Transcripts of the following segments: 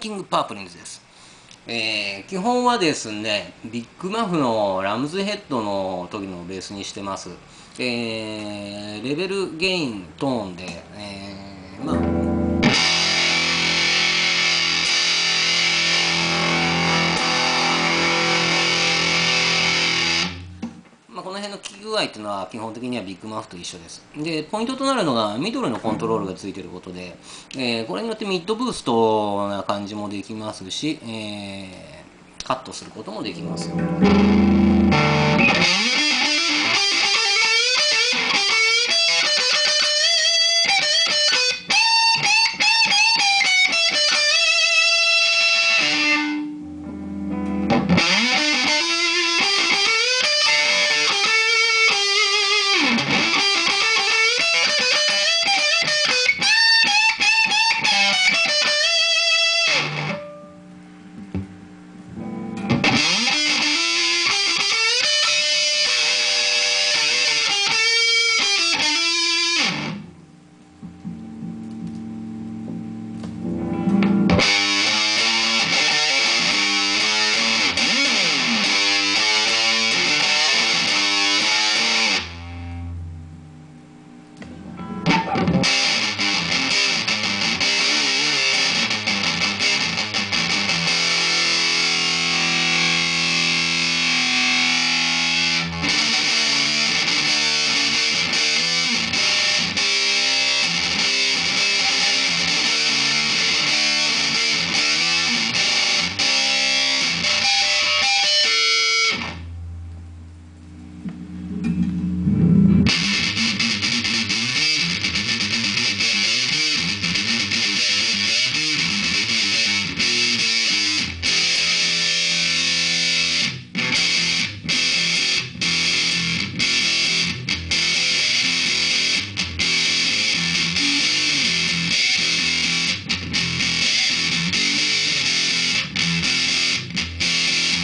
キングパープリンズです。基本はですね、ビッグマフのラムズヘッドの時のベースにしてます。レベル、ゲイン、トーンで、この辺の効き具合っていうのは基本的にはビッグマフと一緒です。で、ポイントとなるのがミドルのコントロールがついていることで、これによってミッドブーストな感じもできますし、カットすることもできます。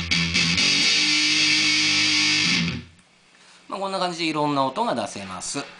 こんな感じでいろんな音が出せます。